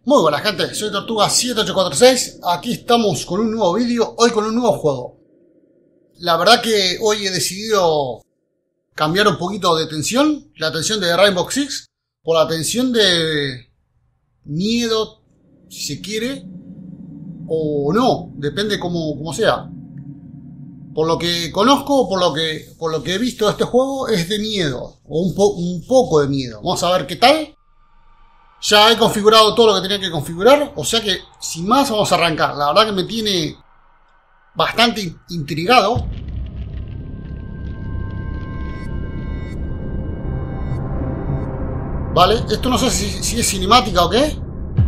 Muy buena gente, soy Tortuga7846, aquí estamos con un nuevo vídeo, hoy con un nuevo juego. La verdad que hoy he decidido cambiar un poquito de tensión, la tensión de Rainbow Six, por la tensión de miedo, si se quiere, o no, depende como sea. Por lo que conozco, por lo que he visto de este juego, es de miedo, o un poco de miedo. Vamos a ver qué tal. Ya he configurado todo lo que tenía que configurar, o sea que sin más vamos a arrancar. La verdad que me tiene bastante intrigado. Vale, esto no sé si es cinemática o qué.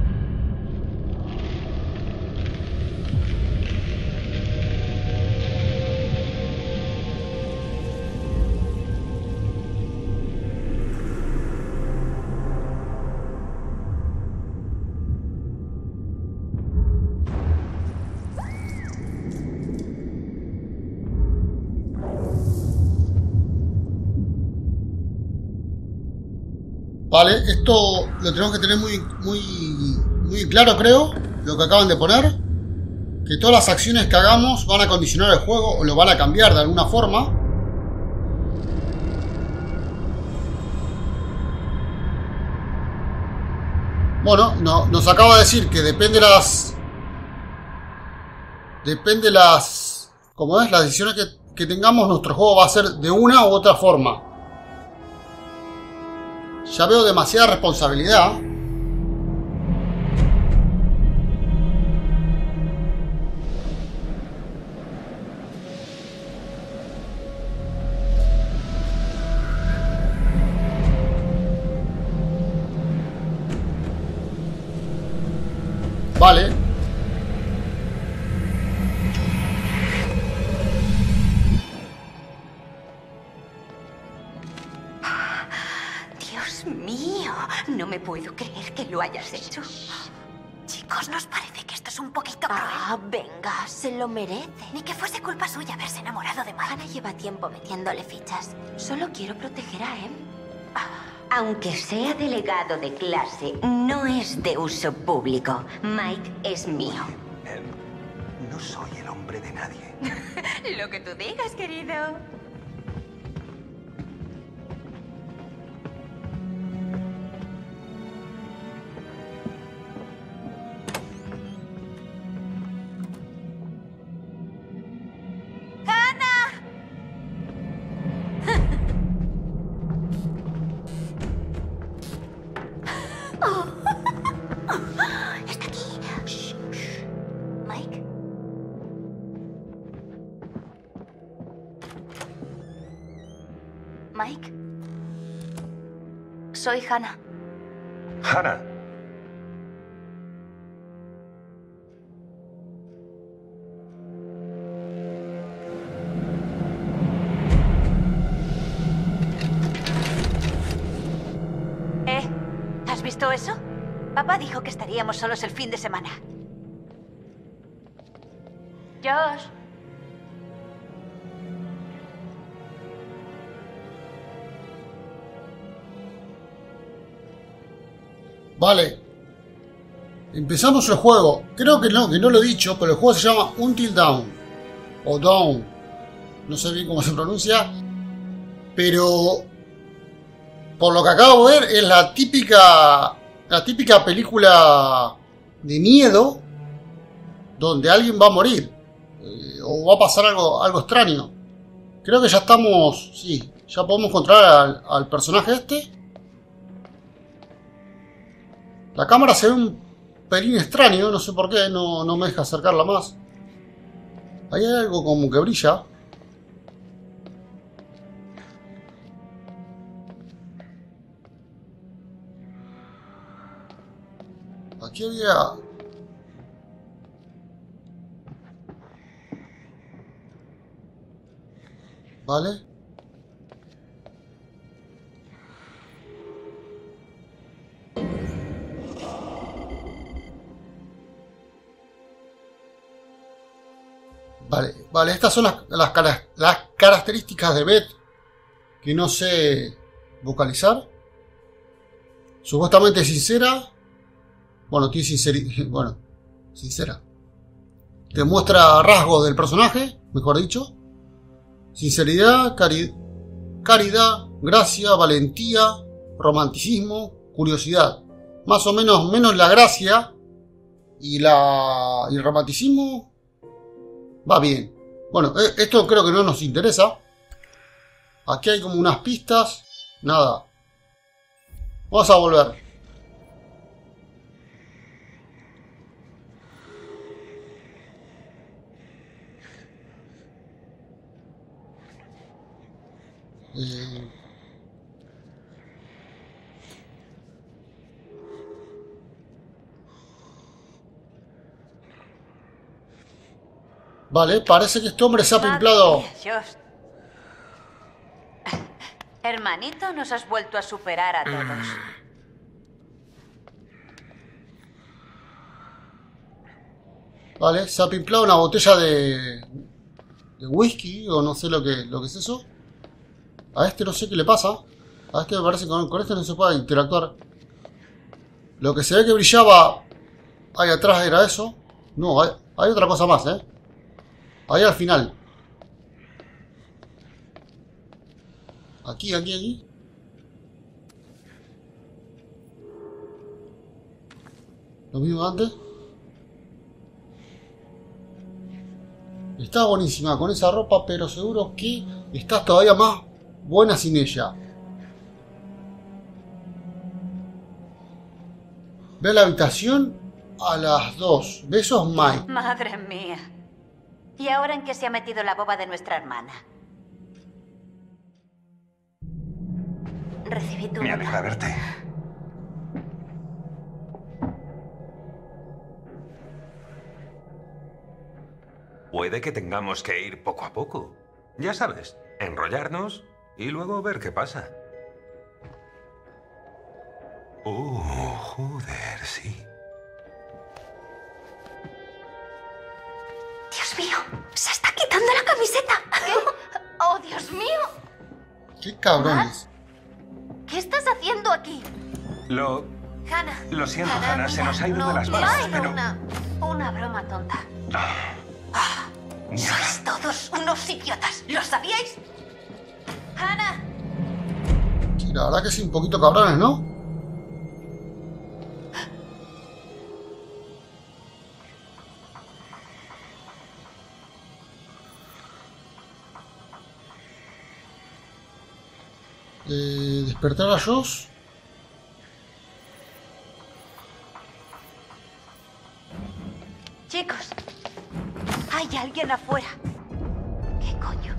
Vale, esto lo tenemos que tener muy claro, creo, lo que acaban de poner. Que todas las acciones que hagamos van a condicionar el juego o lo van a cambiar de alguna forma. Bueno, nos acaba de decir que depende como es, las decisiones que tengamos, nuestro juego va a ser de una u otra forma. Ya veo demasiada responsabilidad. Vale. Dios mío, no me puedo creer que lo hayas hecho. Chicos, ¿nos parece que esto es un poquito cruel? Ah, venga, se lo merece. Ni que fuese culpa suya haberse enamorado de Mike. Hannah lleva tiempo metiéndole fichas. Solo quiero proteger a Em. Aunque sea delegado de clase, no es de uso público. Mike es mío. No soy el hombre de nadie. Lo que tú digas, querido. Está aquí. Shh, shh. Mike. Mike. Soy Hannah. Hannah. ¿Has visto eso? Papá dijo que estaríamos solos el fin de semana. Josh. Vale. Empezamos el juego. Creo que no lo he dicho, pero el juego se llama Until Dawn. O Dawn. No sé bien cómo se pronuncia. Pero por lo que acabo de ver, es la típica película de miedo donde alguien va a morir. O va a pasar algo extraño. Creo que ya estamos... Sí, ya podemos encontrar al personaje este. La cámara se ve un pelín extraño, no sé por qué, no me deja acercarla más. Ahí hay algo como que brilla. Aquí había... Vale. Vale, estas son las características de Beth que no sé vocalizar. Supuestamente sincera, Bueno, tiene sinceridad. Bueno, sincera. Te muestra rasgos del personaje, mejor dicho. Sinceridad, caridad, gracia, valentía, romanticismo, curiosidad. Más o menos la gracia y el romanticismo va bien. Bueno, esto creo que no nos interesa. Aquí hay como unas pistas. Nada. Vamos a volver. Vale, parece que este hombre se ha pimplado. Dios. Hermanito, nos has vuelto a superar a todos. Vale, se ha pimplado una botella de whisky o no sé lo que es eso. A este no sé qué le pasa. A este me parece que con este no se puede interactuar. Lo que se ve que brillaba ahí atrás era eso. No, hay otra cosa más, ahí al final. Aquí. Lo mismo que antes. Está buenísima con esa ropa, pero seguro que estás todavía más buena sin ella. Ve a la habitación a las 2. Besos, Mike. Madre mía. ¿Y ahora en qué se ha metido la boba de nuestra hermana? Recibí tu... Me alegra verte. Puede que tengamos que ir poco a poco. Ya sabes, enrollarnos y luego ver qué pasa. Joder, sí. Dios mío, se está quitando la camiseta. ¡Oh, Dios mío! Qué cabrones. ¿Qué estás haciendo aquí? Hannah. Lo siento, Hannah, se mira, nos ha ido no, de las mira, manos, era pero... una broma tonta. Mierda. Sois todos unos idiotas. ¿Lo sabíais? Hannah. Sí, la verdad que sí, un poquito cabrones, ¿no? Despertar a Josh. Chicos, hay alguien afuera. ¿Qué coño?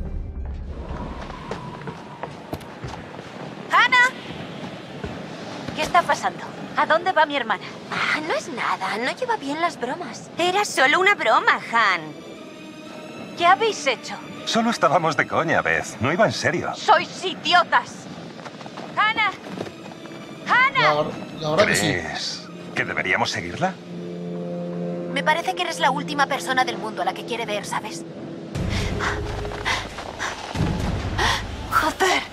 ¡Hannah! ¿Qué está pasando? ¿A dónde va mi hermana? Ah, no es nada, no lleva bien las bromas. Era solo una broma, Han. ¿Qué habéis hecho? Solo estábamos de coña, Beth. No iba en serio. ¡Sois idiotas! ¡Hannah! ¡Hannah! La verdad que sí. ¿Crees que deberíamos seguirla? Me parece que eres la última persona del mundo a la que quiere ver, ¿sabes? ¡Joder!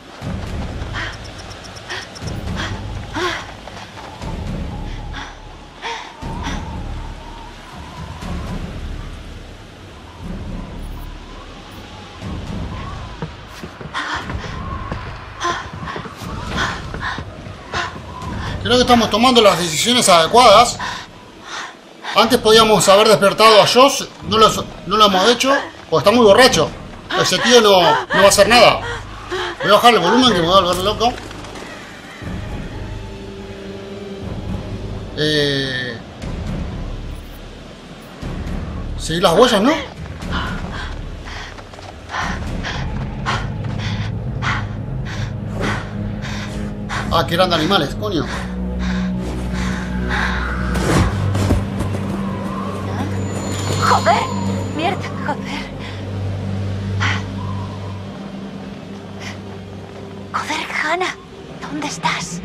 Creo que estamos tomando las decisiones adecuadas. Antes podíamos haber despertado a Josh. No lo hemos hecho porque está muy borracho. Ese tío no va a hacer nada. Voy a bajar el volumen que me voy a volver loco. Seguir las huellas, ¿no? Ah, que eran de animales, coño. ¡Joder! ¡Mierda! ¡Joder! ¡Joder, Hannah! ¿Dónde estás?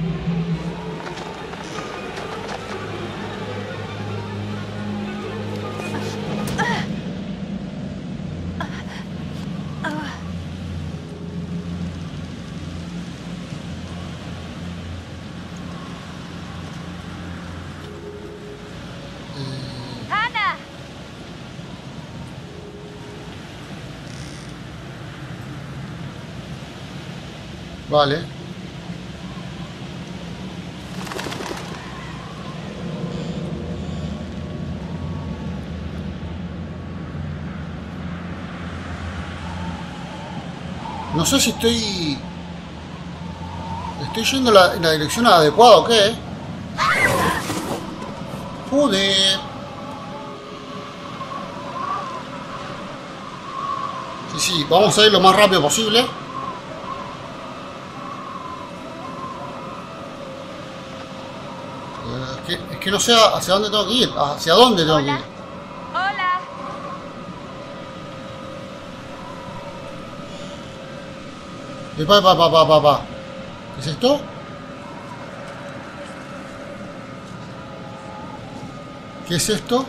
Vale. No sé si estoy yendo en la dirección adecuada o qué. Joder. Sí, vamos a ir lo más rápido posible. Es que no sé hacia dónde tengo que ir. ¿Hacia dónde tengo que ir? Hola. ¿Qué es esto? ¿Qué es esto?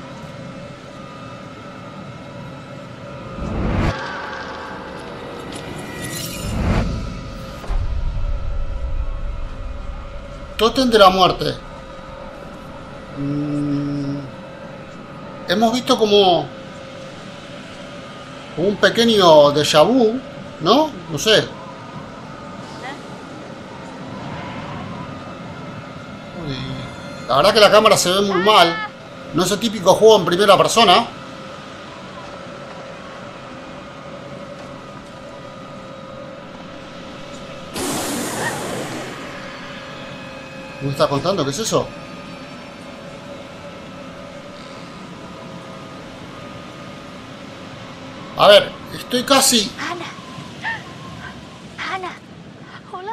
Tótem de la muerte. Hemos visto como un pequeño déjà vu, ¿no? No sé. La verdad que la cámara se ve muy mal. No es el típico juego en primera persona. ¿Me está contando? ¿Qué es eso? A ver, estoy casi... Ana. Ana. Hola.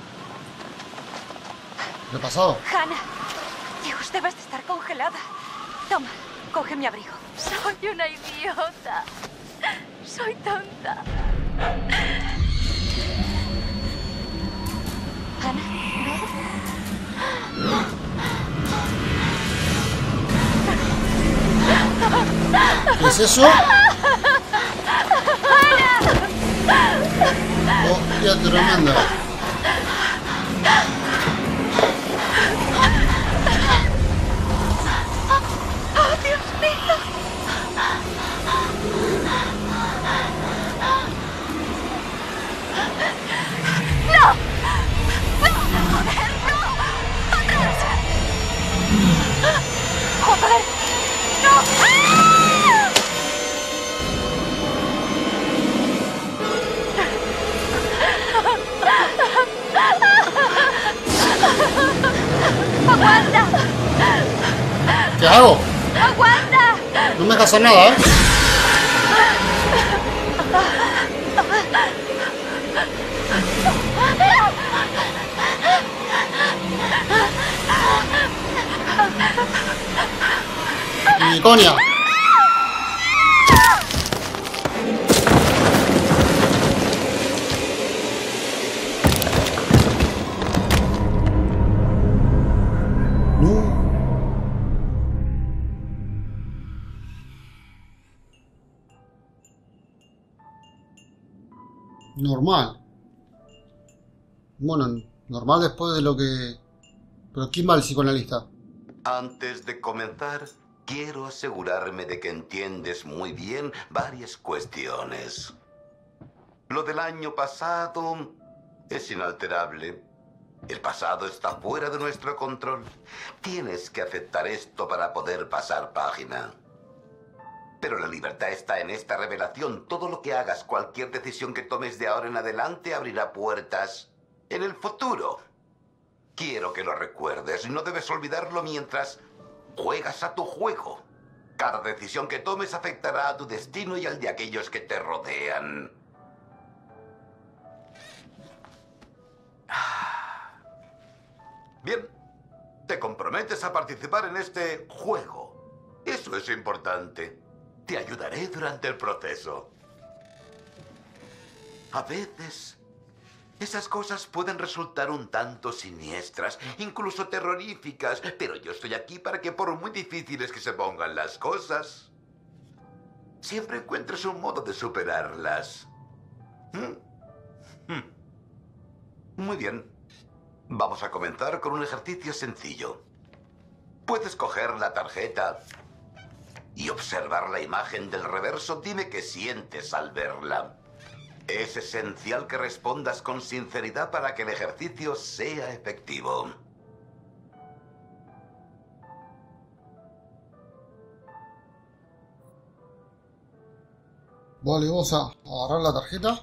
¿Qué ha pasado? Hannah. Dios, debes de estar congelada. Toma, coge mi abrigo. Soy una idiota. Soy tonta. ¿Qué es eso? Hostia, tremenda. ¡Oh, Dios mío! ¡No! ¡Joder, no! ¡Atrás! ¡Joder! ¡No! ¡Ah! ¡Aguanta! ¿Qué hago? ¡Aguanta! No me dejas hacer nada, ¿eh? ¡Mi coña! Normal. Bueno, normal después de lo que... Pero ¿quién va al psicoanalista? Antes de comenzar, quiero asegurarme de que entiendes muy bien varias cuestiones. Lo del año pasado es inalterable. El pasado está fuera de nuestro control. Tienes que aceptar esto para poder pasar página. Pero la libertad está en esta revelación. Todo lo que hagas, cualquier decisión que tomes de ahora en adelante, abrirá puertas en el futuro. Quiero que lo recuerdes. No debes olvidarlo mientras juegas a tu juego. Cada decisión que tomes afectará a tu destino y al de aquellos que te rodean. Bien, te comprometes a participar en este juego. Eso es importante. Te ayudaré durante el proceso. A veces, esas cosas pueden resultar un tanto siniestras, incluso terroríficas, pero yo estoy aquí para que, por muy difíciles que se pongan las cosas, siempre encuentres un modo de superarlas. Muy bien. Vamos a comenzar con un ejercicio sencillo. Puedes coger la tarjeta y observar la imagen del reverso. Dime qué sientes al verla. Es esencial que respondas con sinceridad para que el ejercicio sea efectivo. Vale, vamos a agarrar la tarjeta.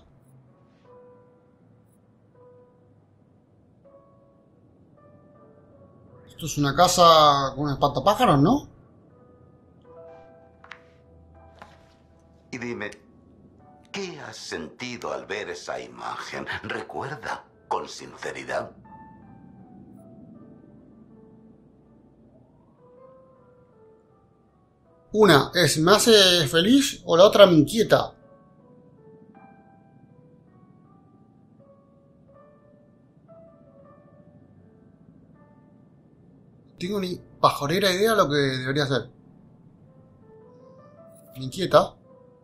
Esto es una casa con espantapájaros, ¿no? Y dime, ¿qué has sentido al ver esa imagen? Recuerda, con sinceridad. Una es me hace feliz o la otra me inquieta. No tengo ni pajorera idea de lo que debería hacer. Me inquieta.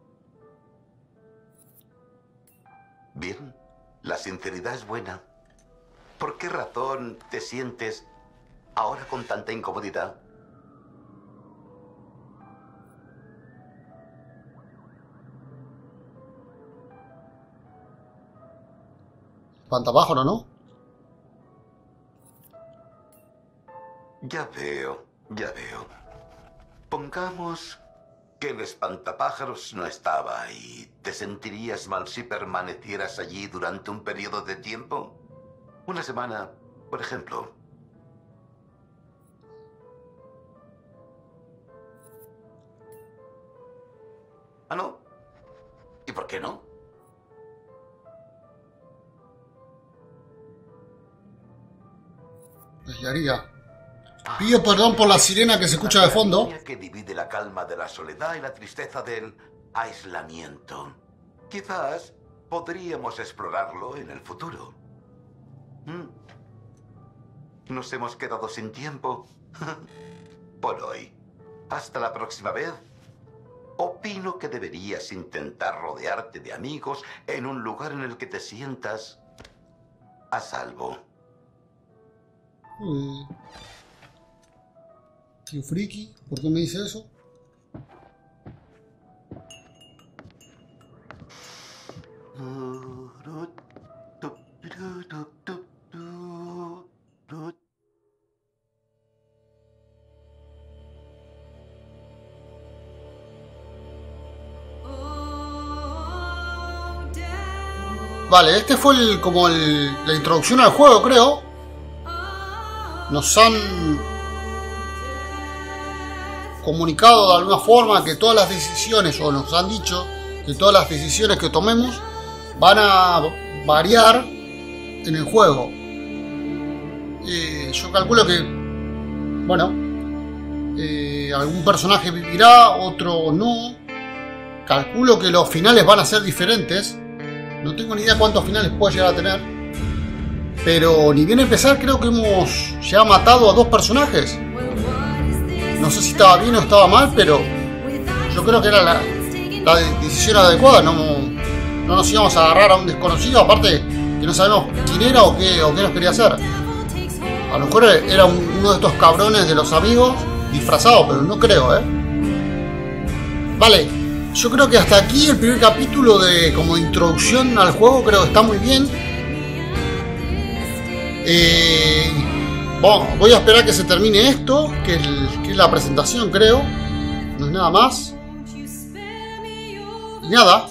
Bien, la sinceridad es buena. ¿Por qué razón te sientes ahora con tanta incomodidad? Espantapájaro, ¿no? Ya veo, ya veo. Pongamos que el espantapájaros no estaba ahí. ¿Te sentirías mal si permanecieras allí durante un periodo de tiempo? Una semana, por ejemplo. ¿Ah, no? ¿Y por qué no? Pues ya haría. Pido perdón por la sirena que se escucha de fondo. La línea que divide la calma de la soledad y la tristeza del aislamiento. Quizás podríamos explorarlo en el futuro. Nos hemos quedado sin tiempo por hoy. Hasta la próxima vez. Opino que deberías intentar rodearte de amigos en un lugar en el que te sientas a salvo. Tío friki, ¿por qué me dice eso? Vale, este fue la introducción al juego, creo. Nos han comunicado de alguna forma que todas las decisiones, o nos han dicho que todas las decisiones que tomemos van a variar en el juego. Yo calculo que, bueno, algún personaje vivirá, otro no. Calculo que los finales van a ser diferentes. No tengo ni idea cuántos finales puede llegar a tener. Pero ni bien empezar, creo que hemos ya matado a 2 personajes. No sé si estaba bien o estaba mal, pero yo creo que era la decisión adecuada. No nos íbamos a agarrar a un desconocido, aparte que no sabemos quién era o qué nos quería hacer. A lo mejor era uno de estos cabrones de los amigos disfrazado, pero no creo, Vale, yo creo que hasta aquí el primer capítulo como introducción al juego creo que está muy bien. Bueno, voy a esperar que se termine esto, que es la presentación, creo. No es nada más. Y nada.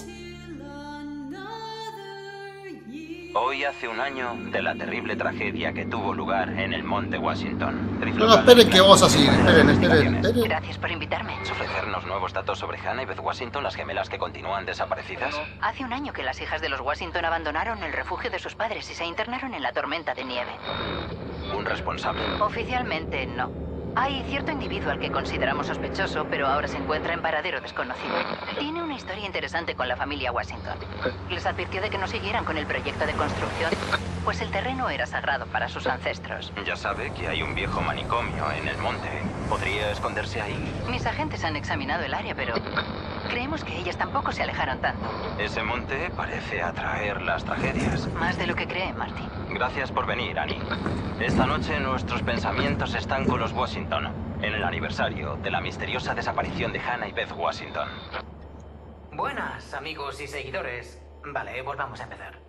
Hoy hace un año de la terrible tragedia que tuvo lugar en el Monte Washington. No, esperen que vamos así. Esperen. Gracias por invitarme. ¿Ofrecernos nuevos datos sobre Hannah y Beth Washington, las gemelas que continúan desaparecidas? Hace un año que las hijas de los Washington abandonaron el refugio de sus padres y se internaron en la tormenta de nieve. ¿Un responsable? Oficialmente no. Hay cierto individuo al que consideramos sospechoso, pero ahora se encuentra en paradero desconocido. Tiene una historia interesante con la familia Washington. Les advirtió de que no siguieran con el proyecto de construcción, pues el terreno era sagrado para sus ancestros. Ya sabe que hay un viejo manicomio en el monte. ¿Podría esconderse ahí? Mis agentes han examinado el área, pero creemos que ellas tampoco se alejaron tanto. Ese monte parece atraer las tragedias. Más de lo que cree, Marty. Gracias por venir, Annie. Esta noche nuestros pensamientos están con los Washington, en el aniversario de la misteriosa desaparición de Hannah y Beth Washington. Buenas, amigos y seguidores. Vale, volvamos a empezar.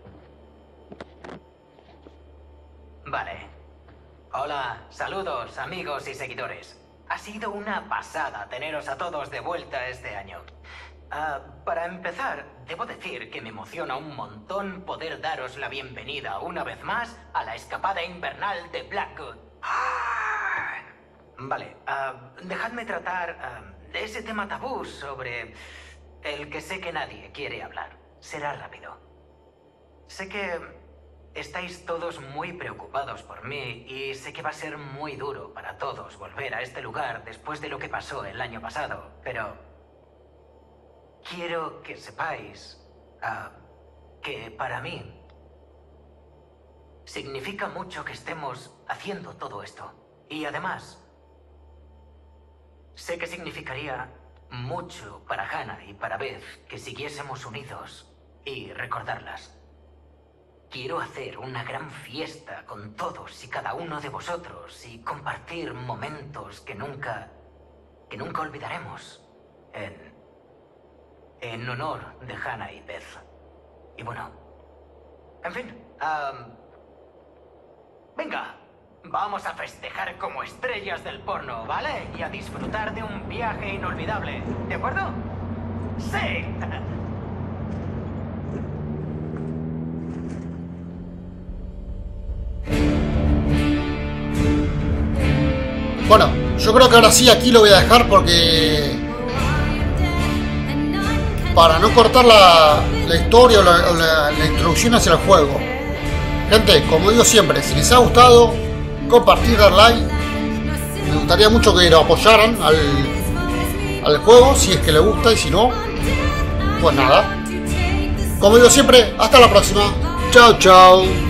Vale. Hola, saludos amigos y seguidores. Ha sido una pasada teneros a todos de vuelta este año. Para empezar, debo decir que me emociona un montón poder daros la bienvenida una vez más a la escapada invernal de Blackwood. Vale, dejadme tratar de ese tema tabú sobre el que sé que nadie quiere hablar. Será rápido. Sé que estáis todos muy preocupados por mí y sé que va a ser muy duro para todos volver a este lugar después de lo que pasó el año pasado, pero quiero que sepáis que para mí significa mucho que estemos haciendo todo esto. Y además, sé que significaría mucho para Hannah y para Beth que siguiésemos unidos y recordarlas. Quiero hacer una gran fiesta con todos y cada uno de vosotros y compartir momentos que nunca olvidaremos en honor de Hannah y Beth. Y bueno, en fin, venga, vamos a festejar como estrellas del porno, ¿vale? Y a disfrutar de un viaje inolvidable, ¿de acuerdo? ¡Sí! Bueno, yo creo que ahora sí aquí lo voy a dejar porque para no cortar la historia o la introducción hacia el juego. Gente, como digo siempre, si les ha gustado, compartir, dar like. Me gustaría mucho que lo apoyaran al juego, si es que les gusta, y si no, pues nada. Como digo siempre, hasta la próxima. Chao, chao.